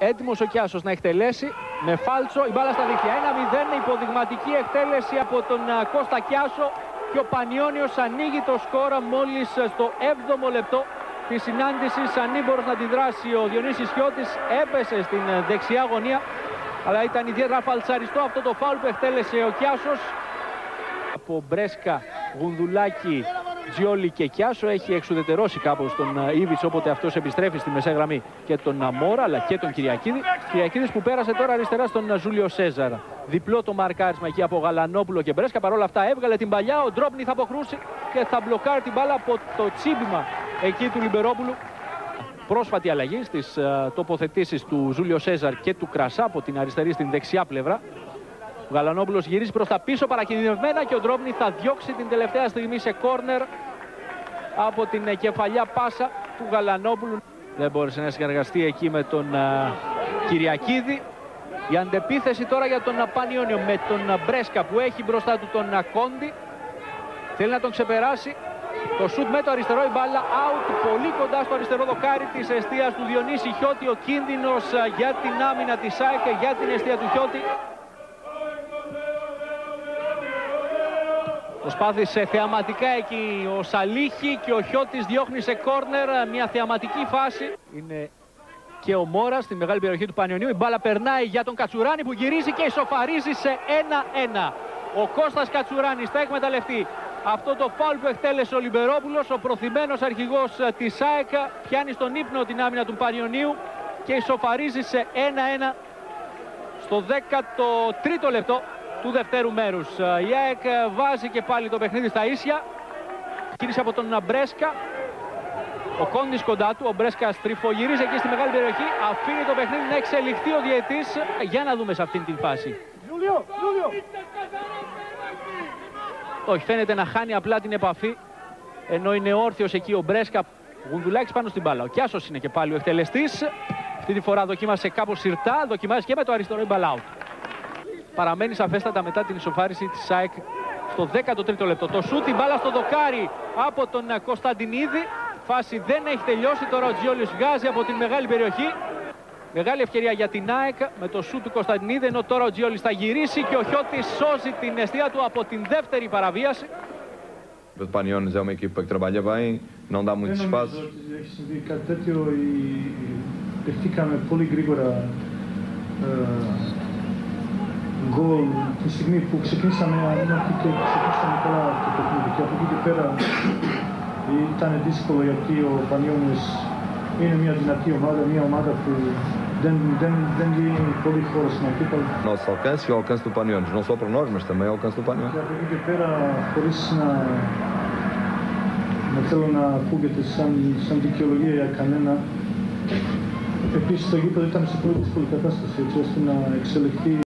Έτοιμος ο Κιάσος να εκτελέσει με φάλτσο, η μπάλα στα δίχτυα. 1-0, υποδειγματική εκτέλεση από τον Κώστα Κιάσο και ο Πανιώνιος ανοίγει το σκόρα μόλις στο 7ο λεπτό της συνάντησης. Ανήμπορος να αντιδράσει ο Διονύσης Χιώτης, έπεσε στην δεξιά γωνία, αλλά ήταν ιδιαίτερα φαλτσαριστό αυτό το φάουλ που εκτέλεσε ο Κιάσος. Από Μπρέσκα, Γουνδουλάκη, Τζιόλι και Κιάσο έχει εξουδετερώσει κάπως τον Ήβιτς, όποτε αυτός επιστρέφει στη μεσαία γραμμή, και τον Μόρα αλλά και τον Κυριακίδη. Κυριακίδης που πέρασε τώρα αριστερά στον Ζούλιο Σέζαρ. Διπλό το μαρκάρισμα εκεί από Γαλανόπουλο και Μπρέσκα. Παρόλα αυτά έβγαλε την παλιά. Ο Ντρόπνη θα αποκρούσει και θα μπλοκάρει την μπάλα από το τσίμπημα εκεί του Λιμπερόπουλου. Πρόσφατη αλλαγή στις τοποθετήσεις του Ζούλιο Σέζαρ και του Κρασά από την αριστερή στην δεξιά πλευρά. Ο Γαλανόπουλος γυρίζει προς τα πίσω παρακινδυνευμένα και ο Ντρόπνη θα διώξει την τελευταία στιγμή σε κόρνερ από την κεφαλιά πάσα του Γαλανόπουλου. Δεν μπόρεσε να συνεργαστεί εκεί με τον Κυριακίδη. Η αντεπίθεση τώρα για τον Πανιώνιο με τον Μπρέσκα που έχει μπροστά του τον Κόντι. Θέλει να τον ξεπεράσει. Το σουτ με το αριστερό, η μπάλα out, πολύ κοντά στο αριστερό δοκάρι της εστίας του Διονύση Χιώτη. Ο κίνδυνος για την άμυνα της ΑΕΚ, για την εστία του Χιώτη. Προσπάθησε θεαματικά εκεί ο Σαλίχη και ο Χιώτης διώχνει σε κόρνερ, μια θεαματική φάση. Είναι και ο Μόρας στη μεγάλη περιοχή του Πανιωνίου. Η μπάλα περνάει για τον Κατσουράνη που γυρίζει και ισοφαρίζει σε 1-1. Ο Κώστας Κατσουράνης θα εκμεταλλευτεί αυτό το φάουλ που εκτέλεσε ο Λιμπερόπουλος. Ο προθυμένος αρχηγός της ΑΕΚ πιάνει στον ύπνο την άμυνα του Πανιωνίου και ισοφαρίζει σε 1-1 στο 13ο λεπτό του δευτέρου μέρους. Η ΑΕΚ βάζει και πάλι το παιχνίδι στα ίσια. Κίνηση από τον Μπρέσκα. Ο Κόντις κοντά του. Ο Μπρέσκα στριφογυρίζει εκεί στη μεγάλη περιοχή. Αφήνει το παιχνίδι να εξελιχθεί ο διαιτής. Για να δούμε σε αυτήν την φάση. Όχι, φαίνεται να χάνει απλά την επαφή, ενώ είναι όρθιος εκεί ο Μπρέσκα. Γουνδουλάκης πάνω στην μπάλα. Ο Κιάσος είναι και πάλι ο εκτελεστής. Αυτή τη φορά δοκίμασε κάπως σιρτά. Δοκιμάζει και με το αριστερό, η μπάλα out. Παραμένει σαφέστατα μετά την ισοφάριση της ΑΕΚ στο 13ο λεπτό. Το σούτ, η μπάλα στο δοκάρι από τον Κωνσταντινίδη. Φάση δεν έχει τελειώσει. Τώρα ο Τζιόλιος βγάζει από την μεγάλη περιοχή. Μεγάλη ευκαιρία για την ΑΕΚ με το σούτ του Κωνσταντινίδη, ενώ τώρα ο Τζιόλιος θα γυρίσει και ο Χιώτης σώζει την εστία του από την δεύτερη παραβίαση. O Paniones é uma equipa que trabalha bem, não dá muitos espaços. Γκολ τη στιγμή που ξεκινήσαμε και καλά το παιχνίδι και από εκεί και πέρα ήταν δύσκολο γιατί ο Πανιώνιος είναι μια δυνατή ομάδα, μια ομάδα που δεν δίνει πολύ χώρο στην αντίπαλο. Nosso alcance e o alcance do Paniones, não só para nós, mas também o alcance do Paniones. Και από εκεί και πέρα, χωρίς να θέλω να ακούγεται σαν δικαιολογία για κανένα, επίσης το γήπεδο ήταν σε πολύ δύσκολη κατάσταση έτσι ώστε να εξελιχθεί.